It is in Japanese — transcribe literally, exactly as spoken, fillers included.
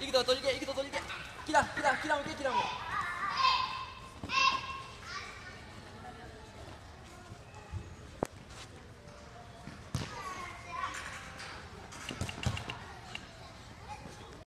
ギト取りけ、イギト取りけ。キラ、キラ、キラ向け、キラ向け。